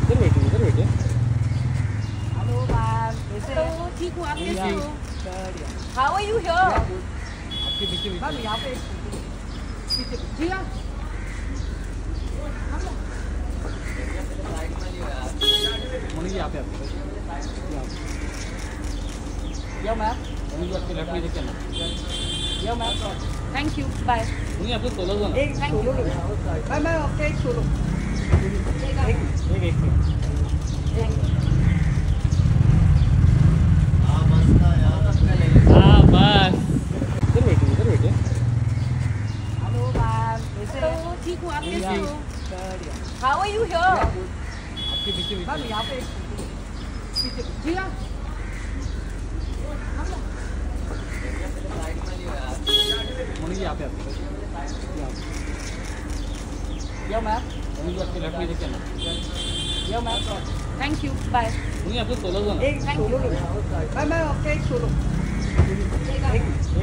इधर बैठिए। Hello ma'am, कैसे हैं? तो ठीक हूँ, आप कैसे हो? बढ़िया। How are you here? आपके पीछे मैम यहाँ पे पीछे जी हाँ। मोनी जी यहाँ पे आपके यो मैम, मोनी जी आपके लेफ्ट में देखिए ना। Yo ma'am. Thank you, bye. मोनी आपको सोलो दो ना। एक सोलो लो मैम, आपका एक सोलो। एक हाँ बस। इधर बैठिए। हेलो मैम, कैसे तो हैं? ठीक हूँ, आप कैसे हो? बढ़िया। How are you here? आपके पीछे मैम यहाँ पे पीछे जी हाँ। मोनी जी यहाँ पे आपके यो मैम, मोनी जी आपके लेफ्ट में देखिए ना। Yo ma'am. Thank you, bye. मोनी आपको सोलो दो ना। एक सोलो लो मैम, आपका एक सोलो।